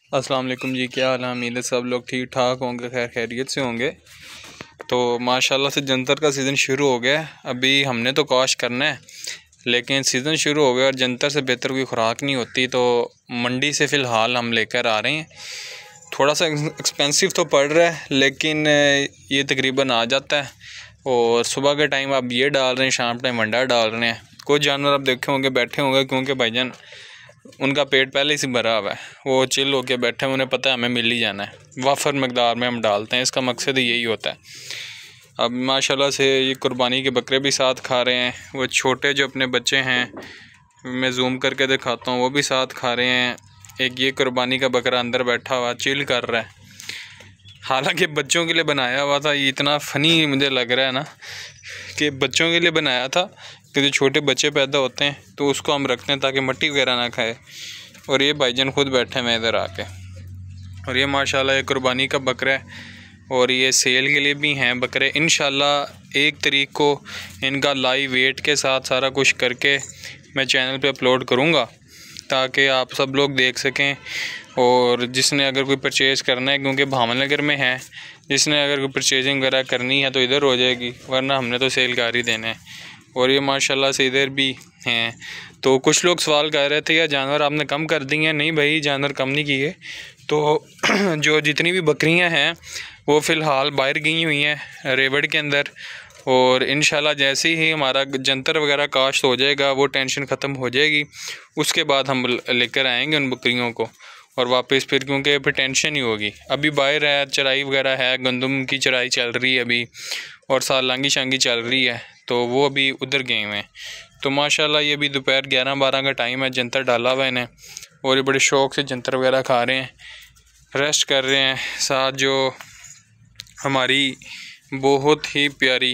अस्सलाम वालेकुम जी, क्या हाल है। उम्मीद है सब लोग ठीक ठाक होंगे, खैर खैरियत से होंगे। तो माशाल्लाह से जंतर का सीज़न शुरू हो गया है। अभी हमने तो काश करना है, लेकिन सीज़न शुरू हो गया और जंतर से बेहतर कोई ख़ुराक नहीं होती। तो मंडी से फ़िलहाल हम लेकर आ रहे हैं। थोड़ा सा एक्सपेंसिव तो पड़ रहा है, लेकिन ये तकरीबन आ जाता है। और सुबह के टाइम आप ये डाल रहे हैं, शाम टाइम अंडा डाल रहे हैं। कुछ जानवर आप देखे होंगे बैठे होंगे, क्योंकि भाईजान उनका पेट पहले से भरा हुआ है, वो चिल होके बैठे हैं, उन्हें पता है हमें मिल ही जाना है। वाफर मकदार में हम डालते हैं, इसका मकसद ही यही होता है। अब माशाल्लाह से ये कुर्बानी के बकरे भी साथ खा रहे हैं। वो छोटे जो अपने बच्चे हैं, मैं जूम करके दिखाता हूँ, वो भी साथ खा रहे हैं। एक ये कुर्बानी का बकरा अंदर बैठा हुआ चिल कर रहा है। हालांकि बच्चों के लिए बनाया हुआ था। ये इतना फ़नी मुझे लग रहा है ना कि बच्चों के लिए बनाया था, कि जो छोटे बच्चे पैदा होते हैं तो उसको हम रखते हैं ताकि मिट्टी वगैरह ना खाए। और ये भाईजान खुद बैठे हैं इधर आके। और ये माशाल्लाह ये कुर्बानी का बकरा है, और ये सेल के लिए भी हैं बकरे। इंशाल्लाह 1 तारीख को इनका लाइव वेट के साथ सारा कुछ करके मैं चैनल पे अपलोड करूँगा, ताकि आप सब लोग देख सकें। और जिसने अगर कोई परचेज़ करना है, क्योंकि भावनगर में है, जिसने अगर कोई परचेजिंग वगैरह करनी है तो इधर हो जाएगी, वरना हमने तो सेल कर ही देना है। और ये माशाल्लाह से इधर भी हैं। तो कुछ लोग सवाल कर रहे थे, या जानवर आपने कम कर दिए हैं? नहीं भाई, जानवर कम नहीं किए। तो जो जितनी भी बकरियां हैं वो फ़िलहाल बाहर गई हुई हैं रेवड़ के अंदर। और इंशाल्लाह जैसे ही हमारा जंतर वगैरह काश्त हो जाएगा, वो टेंशन ख़त्म हो जाएगी, उसके बाद हम लेकर आएंगे उन बकरियों को और वापस फिर, क्योंकि फिर टेंशन ही होगी। अभी बाहर है, चराई वगैरह है, गंदम की चराई चल रही है अभी, और सालांगी शांगी चल रही है, तो वो अभी उधर गए हुए हैं। तो माशाल्लाह ये भी दोपहर 11-12 का टाइम है, जंतर डाला हुआ इन्हें, और ये बड़े शौक़ से जंतर वगैरह खा रहे हैं, रेस्ट कर रहे हैं। साथ जो हमारी बहुत ही प्यारी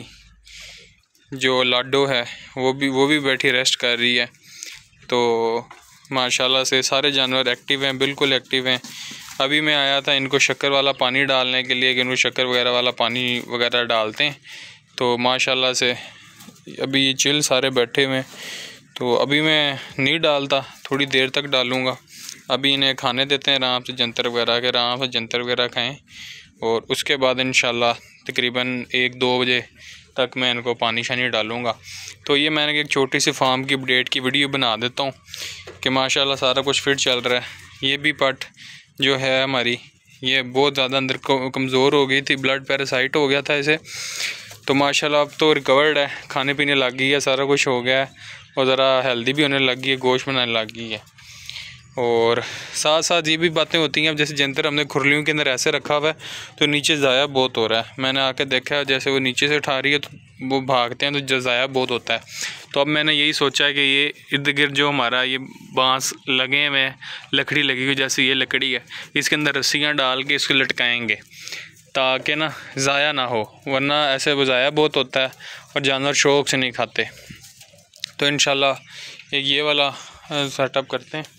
जो लाडो है, वो भी बैठी रेस्ट कर रही है। तो माशाल्लाह से सारे जानवर एक्टिव हैं, बिल्कुल एक्टिव हैं। अभी मैं आया था इनको शक्कर वाला पानी डालने के लिए, कि इनको शक्कर वगैरह वाला पानी वगैरह डालते हैं। तो माशाल्लाह से अभी ये चिल सारे बैठे हुए हैं। तो अभी मैं नहीं डालता, थोड़ी देर तक डालूँगा। अभी इन्हें खाने देते हैं आराम से, जंतर वगैरह के आराम से जंतर वगैरह खाएँ, और उसके बाद इंशाल्लाह तकरीबन 1-2 बजे तक मैं इनको पानी शानी डालूँगा। तो ये मैंने एक छोटी सी फार्म की अपडेट की वीडियो बना देता हूँ कि माशाल्लाह सारा कुछ फिट चल रहा है। ये भी पट जो है हमारी, ये बहुत ज़्यादा अंदर कमज़ोर हो गई थी, ब्लड पैरासाइट हो गया था इसे। तो माशाल्लाह अब तो रिकवर्ड है, खाने पीने लग गई है, सारा कुछ हो गया है, और ज़रा हेल्दी भी होने लग गई है, गोश्त बनाने लग गई है। और साथ साथ ये भी बातें होती हैं, अब जैसे जंतर हमने खुरलियों के अंदर ऐसे रखा हुआ है, तो नीचे ज़ाया बहुत हो रहा है। मैंने आके देखा है, जैसे वो नीचे से उठा रही है तो वो भागते हैं, तो ज़ाया बहुत होता है। तो अब मैंने यही सोचा है कि ये इर्द गिर्द जो हमारा ये बांस लगे हुए हैं, लकड़ी लगी हुई, जैसे ये लकड़ी है, इसके अंदर रस्सियाँ डाल के इसको लटकाएँगे, ताकि ना ज़ाया ना हो, वरना ऐसे वो ज़ाया बहुत होता है और जानवर शौक़ से नहीं खाते। तो इंशाल्लाह एक ये वाला सेटअप करते हैं।